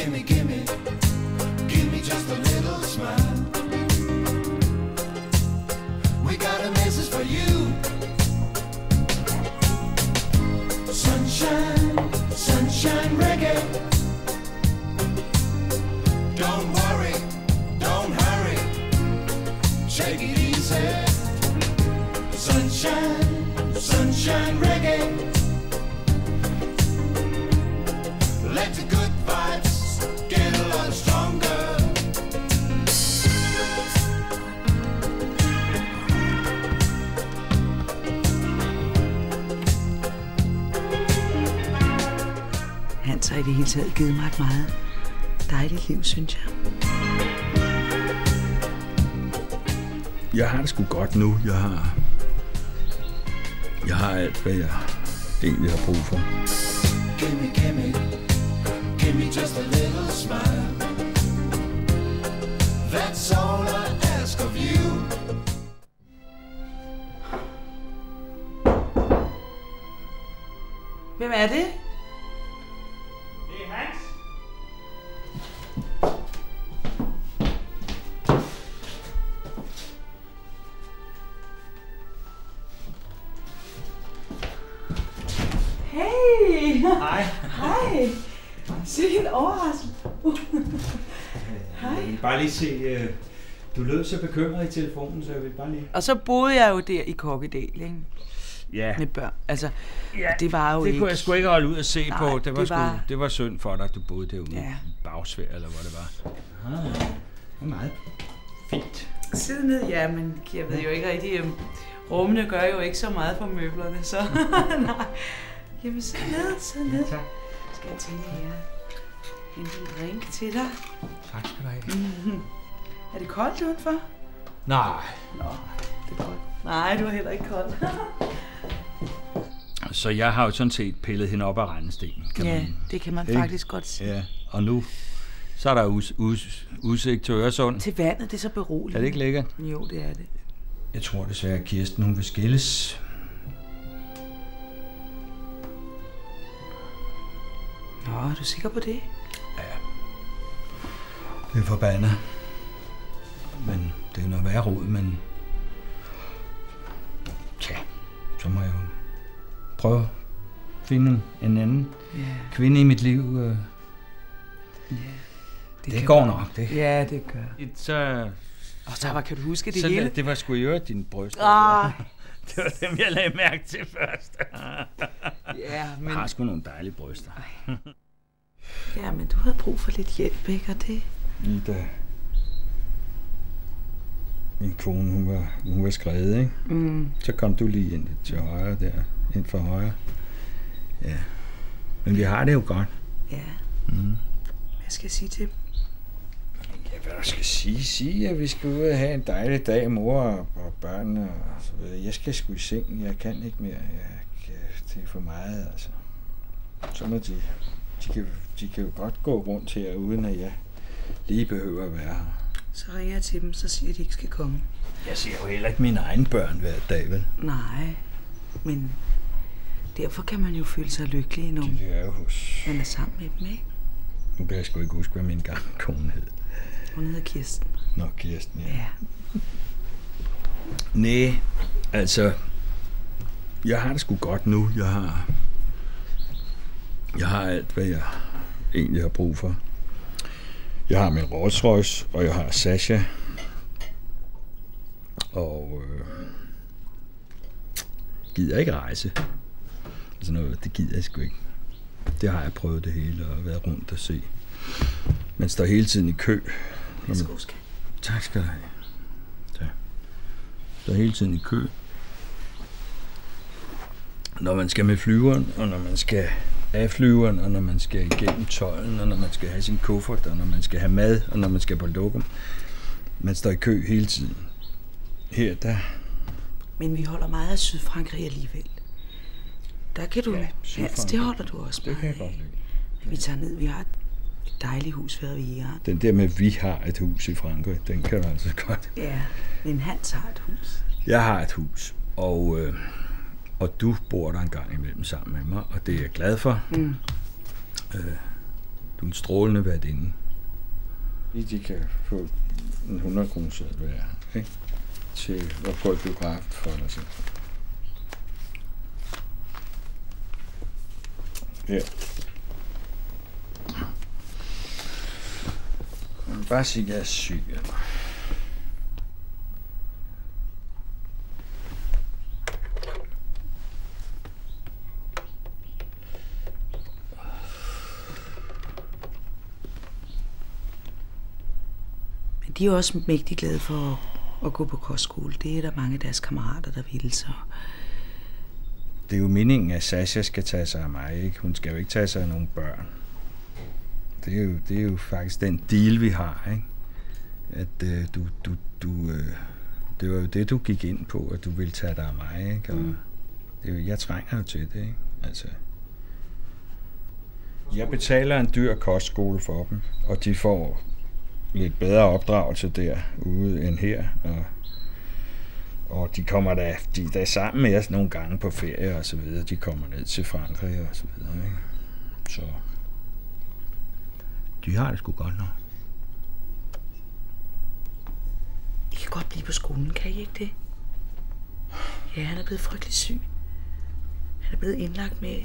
give me just a little smile. We got a message for you. Sunshine, sunshine reggae. Don't worry, don't hurry, take it easy. Sunshine, sunshine reggae. Let the good vibes get a lot stronger. Hans har i det hele taget givet mig et meget dejligt liv, synes jeg. Jeg har det sgu godt nu. Jeg har alt, hvad jeg egentlig har brug for. Give me just a little smile. That's all I ask of you. Hvem er det? Det er Hans. Hey! Hej. Hej! Sikke en overraskelse. Jeg vil bare lige se, du lød så bekymret i telefonen, så jeg vil bare lige... Og så boede jeg jo der i Kokkedal, ikke? Ja, Med børn. Altså, ja, det var jo det ikke... kunne jeg sgu ikke holde ud at se på. Nej, Det var synd for dig, at du boede derude Ja. i Bagsvær, eller hvad det var. Det var meget fint. Sid ned, ja, men jeg ved jo ikke rigtig... Rummene gør jo ikke så meget for møblerne, så... Nej. Jamen, sid ned. Tak. Skal jeg tænke her? En drink til dig. Tak skal du have. Er det koldt udenfor? Nej. Nå, det er koldt. Nej, du er heller ikke kold. Så jeg har jo sådan set pillet hende op af rendestenen, kan Ja, man... det kan man Ikke? faktisk godt sige. Ja, og nu, så er der udsigt til Øresund. Til vandet, det er så beroligende. Er det ikke lækkert? Jo, det er det. Jeg tror desværre, at Kirsten hun vil skilles. Nå, er du sikker på det? Ja. Det er forbandet. Men det er noget værre rod, men... Tja, så må jeg jo prøve at finde en anden kvinde i mit liv. Det går nok, det. Ja, det gør. Så... Og så kan du huske det så hele? det var sgu i øvrigt dine bryster. Ah. Det var dem, jeg lagde mærke til først. Ja, men... Jeg har sgu nogle dejlige bryster. Ja, men du havde brug for lidt hjælp, ikke? Og det... Ida, min kone, hun var skredet, ikke? Mm. Så kom du lige ind til højre der, ind for højre. Ja. Men vi har det jo godt. Ja. Mm. Hvad skal jeg sige til dem? Ja, hvad du skal sige, at vi skal ud og have en dejlig dag, mor og børnene og så videre. Jeg skal sgu i seng, jeg kan ikke mere. Det er for meget, altså. Så må de kan jo godt gå rundt her, uden at jeg lige behøver at være her. Så ringer jeg til dem, så siger de ikke skal komme. Jeg ser jo heller ikke mine egne børn hver dag, vel? Nej, men derfor kan man jo føle sig lykkelig, når Det er jo hos... man er sammen med dem, ikke? Nu kan jeg sgu ikke huske, hvad min gamle kone hed. Hun hedder Kirsten. Nå, Kirsten, ja. Ja. Næh, altså... Jeg har det sgu godt nu. Jeg har alt, hvad jeg egentlig har brug for. Jeg har min Rolls Royce, og jeg har Sasha. Og gider ikke rejse. Altså noget, det gider jeg sgu ikke. Det har jeg prøvet det hele og været rundt og se. Man står hele tiden i kø. Værsgo, skat. Tak skal du have. Ja. Står hele tiden i kø. Når man skal med flyveren, og når man skal af flyveren, og når man skal igennem tolden, og når man skal have sin kuffert, og når man skal have mad, og når man skal på lokum. Man står i kø hele tiden. Her, der... Men vi holder meget af Sydfrankrig alligevel. Der kan du... Ja, Hans, det holder du også Det meget kan jeg af. godt lide. Vi tager ned, vi har et dejligt hus ved Rivieraen. Den der med, vi har et hus i Frankrig, den kan du altså godt. Ja, men Hans har et hus. Jeg har et hus, og du bor der en gang imellem sammen med mig, og det er jeg glad for. Mm. Du er en strålende værtinde. De kan få en 100 kroner seddel hver, ikke? Til at gå i biograf for dig selv. Ja. Jeg vil bare sige, at jeg er syg. Men de er også mægtig glade for at gå på kostskole. Det er der mange af deres kammerater, der vil, så... Det er jo meningen, at Sasha skal tage sig af mig, ikke? Hun skal jo ikke tage sig af nogle børn. Det er jo faktisk den deal, vi har, ikke? At det var jo det, du gik ind på, at du ville tage dig af mig, ikke? Og jeg trænger jo til det, ikke? Altså... Jeg betaler en dyr kostskole for dem, og de får lidt bedre opdragelse derude end her, og de kommer da sammen med os nogle gange på ferie og så videre. De kommer ned til Frankrig og så videre, ikke? Så de har det sgu godt nok. I kan godt blive på skolen, kan I ikke det? Ja, han er blevet frygtelig syg. Han er blevet indlagt med...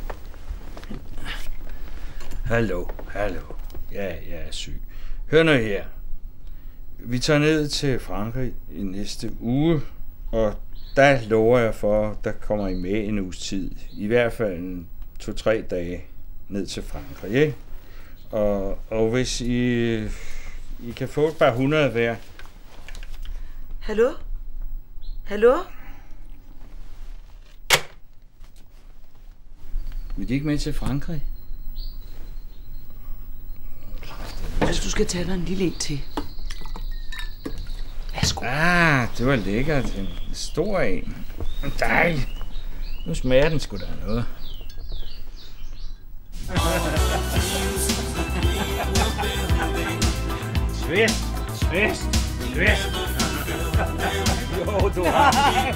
Hallo. Ja, jeg er syg. Hør nu her. Vi tager ned til Frankrig i næste uge, og der lover jeg for, der kommer I med en uges tid. I hvert fald 2-3 dage ned til Frankrig, ikke? Og hvis I kan få et par 100 hver. Hallo? Hallo? Vil de ikke med til Frankrig? Altså, du skal tage dig en lille en til. Værsgo. Det var lækkert. En stor en. Dejligt. Nu smager den sgu da noget. Svist. Jo, du har.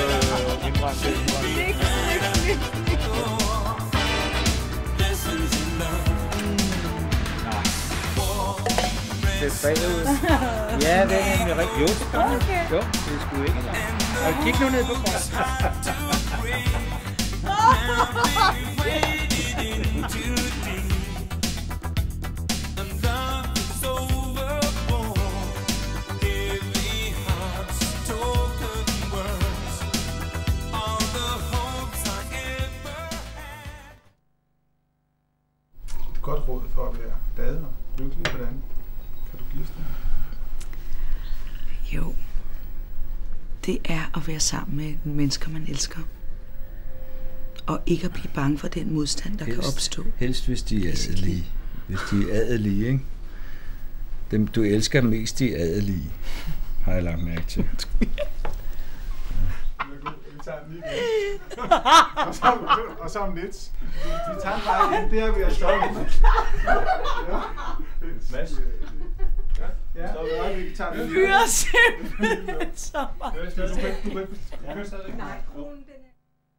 Det er bagud. Ja, det er nemlig rigtig. Jo, det er sgu ikke der. Og kig nu ned på bordet. Godt råd for at være glad og lykkelig. Hvordan kan du give os det? Jo. Det er at være sammen med mennesker, man elsker. Og ikke at blive bange for den modstand, der kan opstå. Helst hvis de er adelige. Hvis de er adelige, ikke? Dem, du elsker mest, de adelige, har jeg lagt mærke til. Vi tager den lige igen. Og så om lidt. Vi tager den bare igen. Det her vil jeg stoppe. Mads? Ja, vi tager den lige. Vi er simpelthen så meget. Du kan stadig. Nej, kronen den er...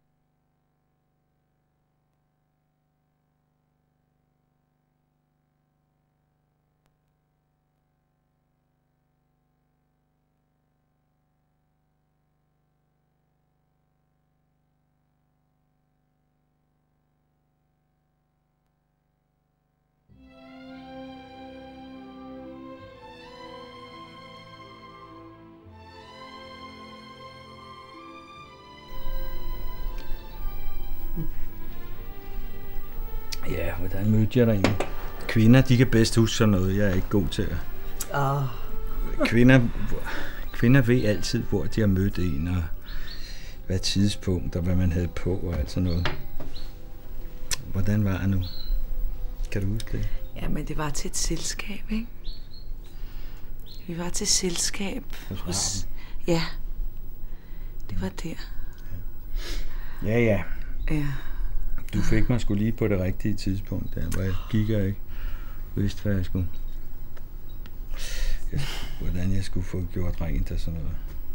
Ja, hvordan mødte jeg dig egentlig? Kvinder, de kan bedst huske sådan noget. Jeg er ikke god til at... Kvinder ved altid, hvor de har mødt en, og hvad tidspunkt, og hvad man havde på, og alt sådan noget. Hvordan var det nu? Kan du huske det? Ja, men det var til et selskab, ikke? Vi var til selskab hos... Ja, det var der. Ja. Ja. Du fik mig sgu lige på det rigtige tidspunkt, der, hvor jeg gik og ikke vidste, hvad jeg skulle... Hvordan jeg skulle få gjort rent og sådan noget.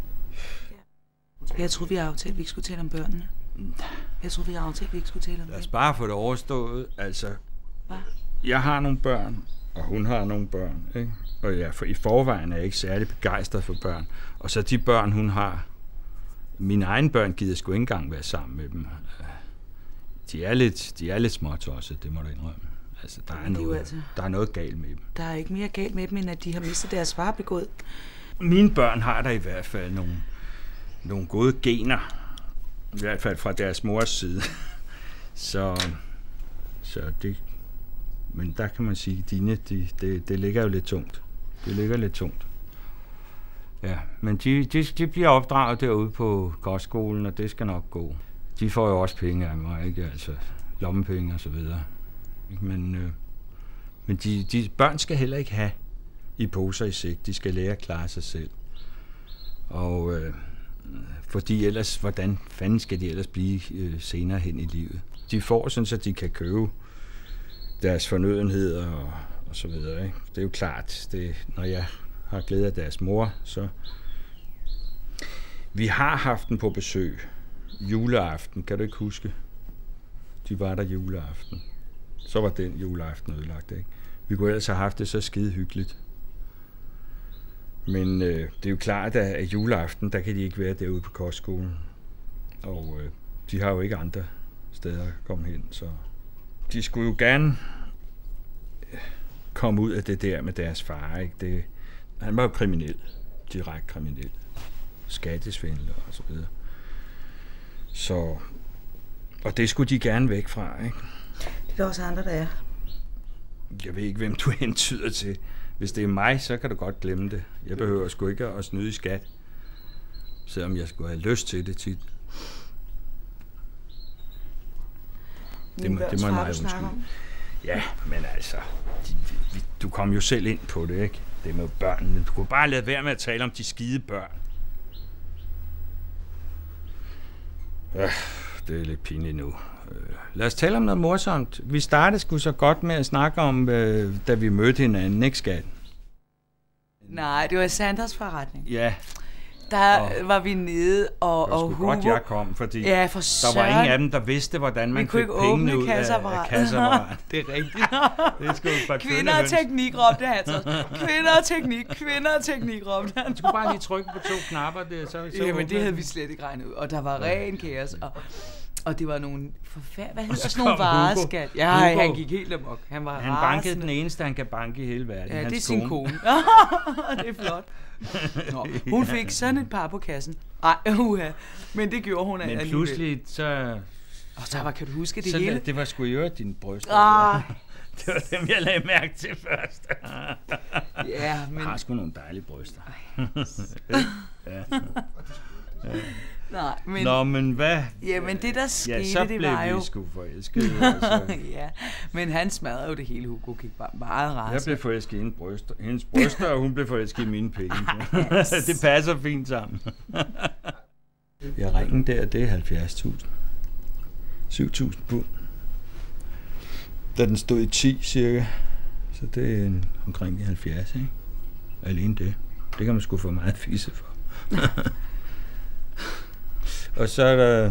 Jeg troede, vi havde aftalt, at vi ikke skulle tale om børnene. Jeg troede, vi havde aftalt, at vi ikke skulle tale om Lad os bare få det overstået, altså... Hvad? jeg har nogle børn, og hun har nogle børn, ikke? Og i forvejen er jeg ikke særlig begejstret for børn. Og så de børn, hun har, mine egne børn gider sgu ikke engang være sammen med dem. De er lidt småtosset, det må du indrømme. Altså, der er noget galt med dem. Der er ikke mere galt med dem, end at de har mistet deres far begået. Mine børn har der i hvert fald nogle gode gener. I hvert fald fra deres mors side. så det... Men der kan man sige, at dine, det ligger jo lidt tungt. Det ligger lidt tungt. Ja, men de bliver opdraget derude på kostskolen, og det skal nok gå. De får jo også penge af mig, ikke? Altså lommepenge og så videre. Men de børn skal heller ikke have i poser i sæk. De skal lære at klare sig selv. Og fordi ellers, hvordan fanden skal de ellers blive senere hen i livet? De får sådan, så de kan købe deres fornødenheder og så videre, ikke? Det er jo klart, når jeg har glæde af deres mor, så... Vi har haft den på besøg. Juleaften, kan du ikke huske? De var der juleaften. Så var den juleaften ødelagt, ikke? Vi kunne ellers have haft det så skide hyggeligt. Men det er jo klart, at juleaften, der kan de ikke være derude på kostskolen. Og de har jo ikke andre steder at komme hen, så... De skulle jo gerne komme ud af det der med deres far, ikke? Han var jo kriminel. Direkte kriminel. Skattesvindler og så videre. Så... Og det skulle de gerne væk fra, ikke? Det er der også andre, der er. Jeg ved ikke, hvem du hentyder til. Hvis det er mig, så kan du godt glemme det. Jeg behøver sgu ikke at snyde i skat. Selvom jeg skulle have lyst til det tit. Det må jeg meget undskylde. Ja, men altså, du kom jo selv ind på det, ikke? Det med børnene. Du kunne bare lade være med at tale om de skide børn. Det er lidt pinligt nu. Lad os tale om noget morsomt. Vi startede sgu så godt med at snakke om, da vi mødte hinanden, ikke skat? Nej, det var Sanders forretning. Ja. Der var vi nede, og Hugo... godt, jeg kom, fordi der var ingen af dem, der vidste, hvordan man fik pengene ud af kasseapparatet. Det er rigtigt. Det skulle bare kvinder og teknik, råbte han så. Kvinder og teknik, råbte han. Du skulle bare lige trykke på 2 knapper. Jamen, det havde vi slet ikke regnet ud. Og der var ren kaos, og det var nogle hvad hedder sådan nogle vareskat? Ja, han gik helt amok. Han bankede den eneste, han kan banke i hele verden. Ja, det er sin kone. Det er flot. Nå, hun fik sådan et par på kassen. Men det gjorde hun alligevel. Men pludselig så... Og så kan du huske det hele? Det var sgu i øvrigt dine bryster. Det var dem, jeg lagde mærke til først. Ja, men... Jeg har sgu nogle dejlige bryster. Ja. Nej, men... Nå, men hvad? Jamen, det der skete, så det var jo... vi sgu forelskede. Altså. Ja, men han smadrede jo det hele. Hugo gik bare meget rasende. Jeg blev forelsket i hendes bryster, og hun blev forelsket i mine penge. Det passer fint sammen. Jeg ringen der, det er 70.000. 7.000 pund. Da den stod i 10 cirka, så det er omkring de 70, ikke? Alene det. Det kan man sgu få meget fisse for. Og så er der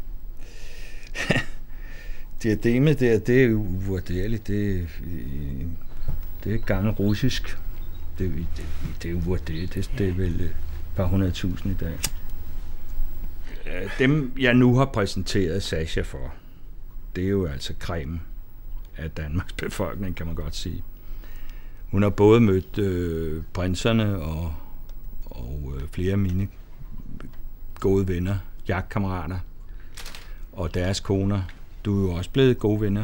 diademet der, det er jo uvurderligt. Det er gammel russisk. Det er uvurderligt. Det er vel et par 100.000 i dag. Dem, jeg nu har præsenteret Sasha for, det er jo altså cremen af Danmarks befolkning, kan man godt sige. Hun har både mødt prinserne og flere af mine gode venner, jagtkammerater og deres koner. Du er jo også blevet gode venner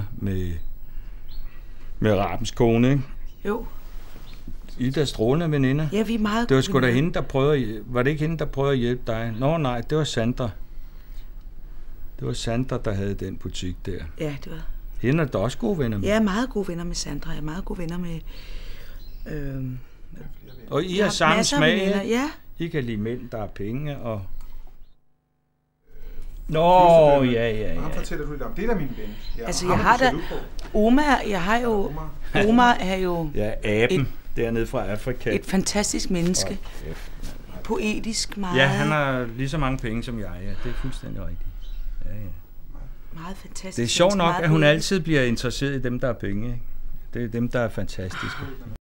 med Rabens kone, ikke? Jo. I der strålende veninder. Ja, vi er meget. Det var sgu da hende, der prøvede. Var det ikke hende, der prøvede at hjælpe dig? Nå, nej, det var Sandra. Det var Sandra, der havde den butik der. Ja, det var. Hende er da også gode venner med. Jeg er meget gode venner med Sandra. Jeg er meget gode venner med... Og I har samme smag. Ja. I kan lide mænd, der har penge og... Nå, ja. Han fortæller du lidt om. Det er da min ven. Altså, jeg har da... Omar er jo... Ja, aben dernede fra Afrika. Et fantastisk menneske. Poetisk meget. Ja, han har lige så mange penge som jeg. Ja, det er fuldstændig rigtigt. Ja. Meget fantastisk. Det er sjovt nok, at hun altid bliver interesseret i dem, der har penge. Ikke? Det er dem, der er fantastiske.